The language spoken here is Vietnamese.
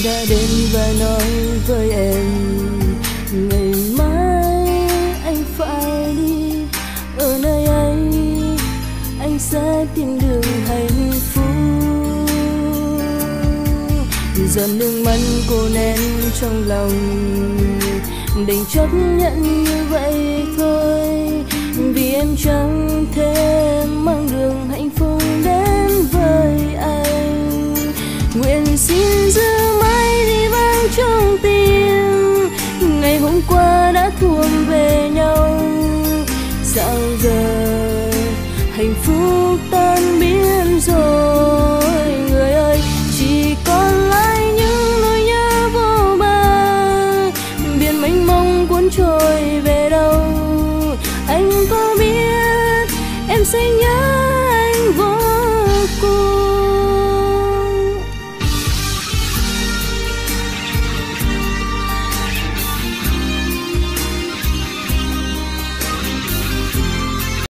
đã đến và nói với em ngày mai anh phải đi, ở nơi ấy anh sẽ tìm được hạnh phúc. Giọt nước mắt cô nén trong lòng, đành chấp nhận như vậy thôi, vì em chẳng thể mang đường hạnh phúc đến với anh. Nguyện xin giữ mãi đi vang trong tim ngày hôm qua đã thuộc về nhau. Sao giờ hạnh phúc tan biến rồi, người ơi, chỉ còn lại những nỗi nhớ vô bờ, biển mênh mông cuốn trôi về đâu. Anh có biết em sẽ nhớ